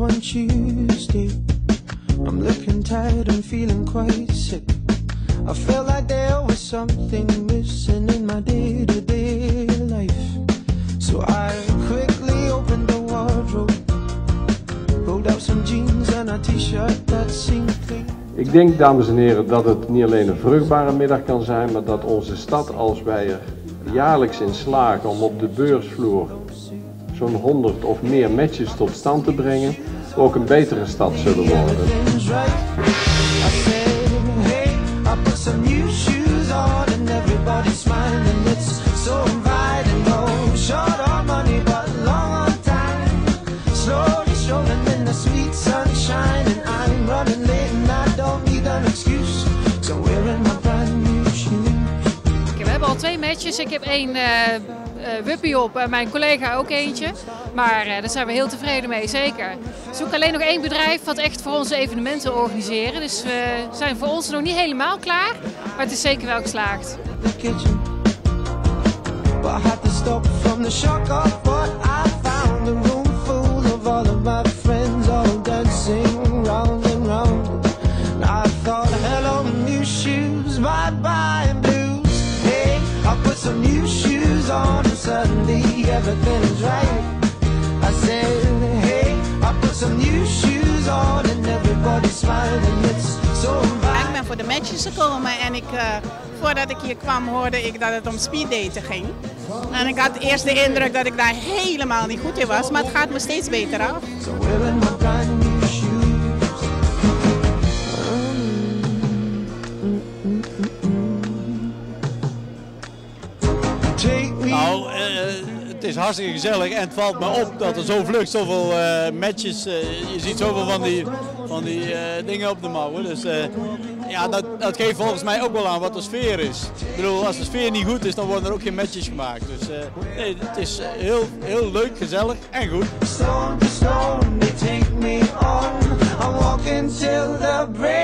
one Tuesday. I'm looking tired and feeling quite sick. I felt like there was something missing in my day-to-day life. So I quickly opened the wardrobe, pulled out some jeans and a t-shirt that seemed clean. Ik denk, dames en heren, dat het niet alleen een vruchtbare middag kan zijn, maar dat onze stad, als wij er jaarlijks in slagen om op de beursvloer zo'n 100 of meer matches tot stand te brengen, ook een betere stad zullen worden. We hebben al 2 matches. Ik heb 1 wuppie op en mijn collega ook eentje. Maar daar zijn we heel tevreden mee, zeker. Er is ook alleen nog 1 bedrijf wat echt voor onze evenementen organiseren. Dus we zijn voor ons nog niet helemaal klaar, maar het is zeker wel geslaagd. Some new shoes on and suddenly everything's right. I said, hey, I put some new shoes on and everybody's smiling. It's so inviting. Ik ben voor de matches gekomen en voordat ik hier kwam hoorde ik dat het om speeddaten ging. En ik had eerst de indruk dat ik daar helemaal niet goed in was, maar het gaat me steeds beter af. So wearing my brand new shoes. Nou, het is hartstikke gezellig en het valt me op dat er zo vlug zoveel matches, je ziet zoveel van die dingen op de mouwen. Dus ja, dat geeft volgens mij ook wel aan wat de sfeer is. Ik bedoel, als de sfeer niet goed is, dan worden er ook geen matches gemaakt. Dus nee, het is heel leuk, gezellig en goed.